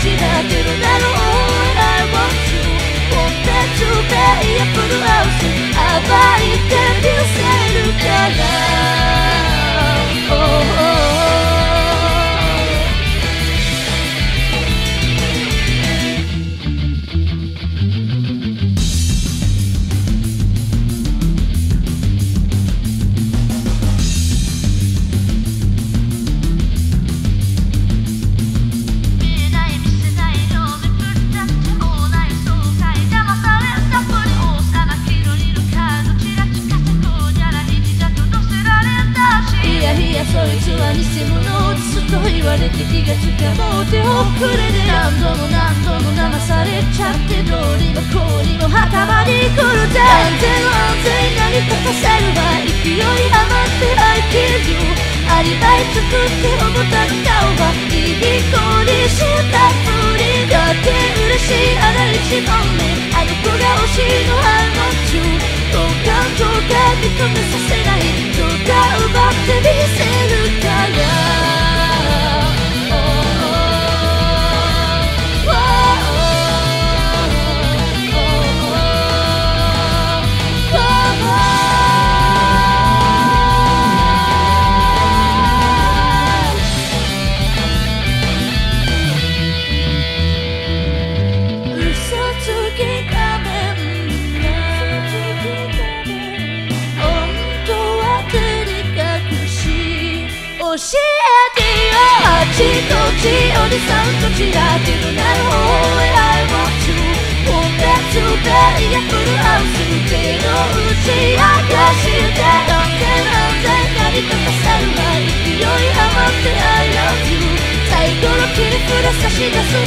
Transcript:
ち果てるなろう I want you Want that to be a full house 暴いてみせるからそいつは偽物ですと言われて気がつかもう手をくれで何度も何度も騙されちゃってどうにもこうにも墓場に来るぜ安全安全何かさせるわ勢い余って I kill you アリバイ作って思ったの顔はいい子にしたふりだって嬉しいあら一問目あの子が推しのI want you 好感度が認めさせないどうか奪ってみせるから教えてよあっちこっちおじさんとちらけるなる方へ I want you Want that to be a full house 手の内明かして安全安全何かさせるわ勢い余って I love you 最後の切り札差し出す